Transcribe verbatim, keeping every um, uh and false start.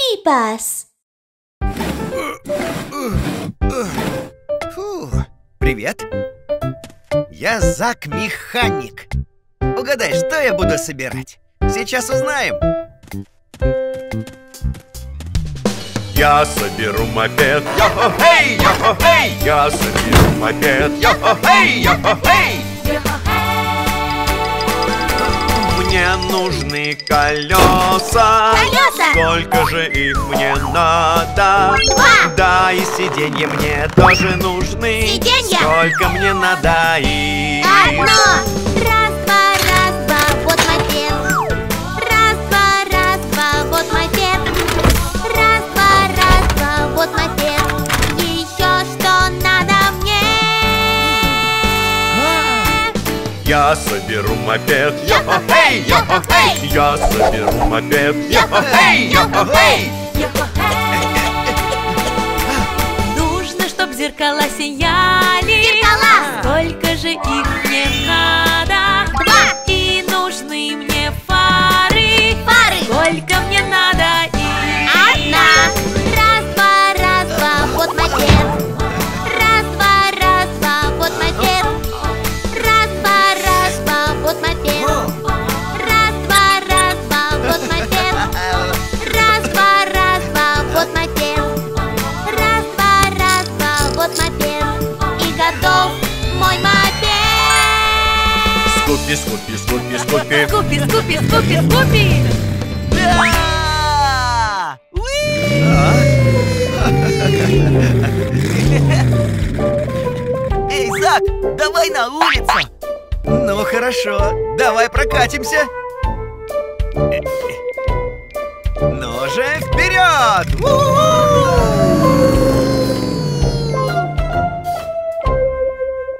Минибас. Фу. Привет. Я Зак-механик. Угадай, что я буду собирать? Сейчас узнаем. Я соберу мопед, йо-хо-хей, йо-хо-хей. Я соберу мопед, йо-хо-хей, йо-хо-хей. Мне нужны колеса. Колеса! Сколько же их мне надо? Два! Да, и сиденья мне тоже нужны. Сиденья! Сколько мне надо их? Одно! Раз, два, раз, два, вот мопед. Раз, два, раз, два, вот мопед. Раз, два, раз, два, вот мопед. Еще что надо мне? Я соберу мопед, йо-хо-хей, йо-хо-хей. Я соберу мопед, йо-хо-хей, йо-хо-хей. Нужно, чтоб зеркала сияли. Зеркала! Сколько же их мне надо? Два! И нужны мне фары. Фары! Сколько мне надо их? Одна! Раз, два, раз, два, вот мопед. Раз, два, раз, два, вот мопед. Раз, два, раз, два, вот мопед. Раз, два, раз, два, вот мопед. Раз, два, раз, два, вот мопед. Раз, два, раз, два, вот мопед. И готов мой мопед. Скупи, скупи, скупи, скупи. Скупи, скупи, скупи, скупи. Да! Уи! Эй, Зак, давай на улицу. Ну хорошо, давай прокатимся. Ну же, вперед! У-у-у!